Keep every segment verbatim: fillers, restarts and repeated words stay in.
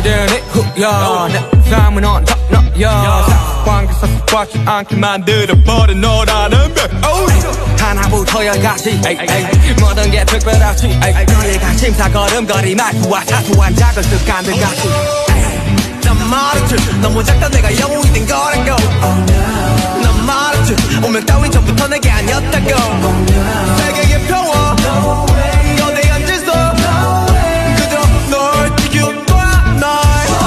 되니 후야 내 삶은 on top 너야 관계사 습관치 않게 만들어버린 너라는 백 하나부터 열까지 모든 게 특별하지 너의 관심사 걸음걸이 말투와 사소한 작은 습관들같이 난 말했지 너무 작다 내가 영웅이 된 거라고 난 말했지 운명 따윈 전부터 내게 아니었다고 세계의 평화 거대한 질서 그저 널 지킬 거야 날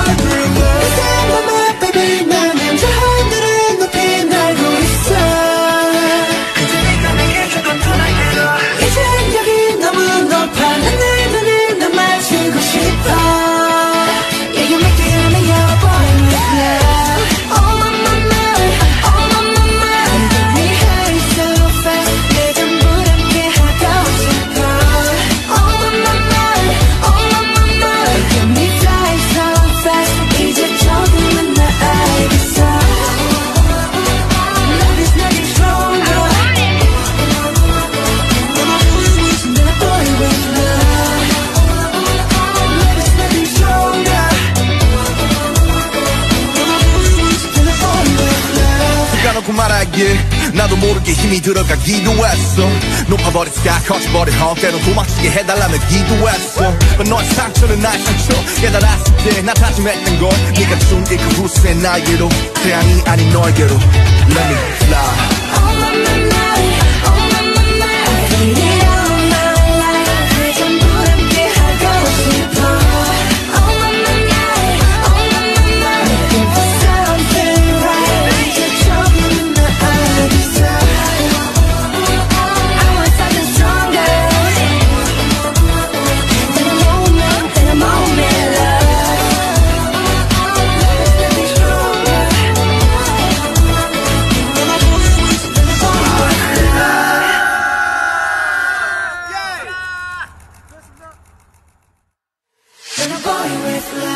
말하길 나도 모르게 힘이 들어가기도 했어 높아버린 스카 커져버린 헛 때론 도망치게 해달라며 기도했어 But 너의 상처는 나의 상처 깨달았을 때 나 다짐했던 걸 네가 준 게 그 후세 나에게로 태양이 아닌 너에게로 Let me fly All of my night, all of my night Baby all of my life 그 전부 함께 하고 싶어 All of my night, all of my night Give us something right 이제 조금 더 알겠어 I want something stronger Then a moment, then a moment love Let me stronger Then a boy with love